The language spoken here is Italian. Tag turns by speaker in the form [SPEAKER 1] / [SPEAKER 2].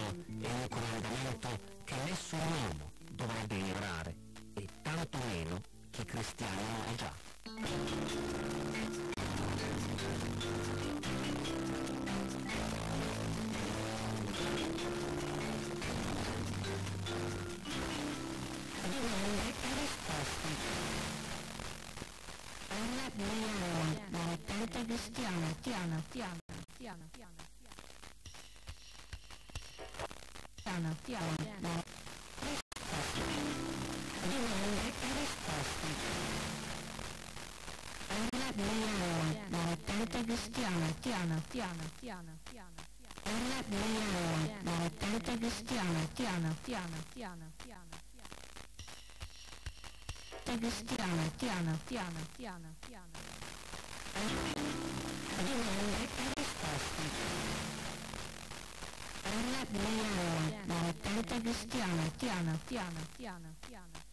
[SPEAKER 1] è un comandamento che nessun uomo dovrebbe ignorare, e tanto meno chi cristiano non è già. Domande e risposte. Alla Milano, militante cristiana, Tiana. Domande e risposte. Alla Milano, militante cristiana, Tiana. Alla Milano, militante cristiana, Tiana. Domande e risposte. Alla Milano, militante cristiana, Tiana.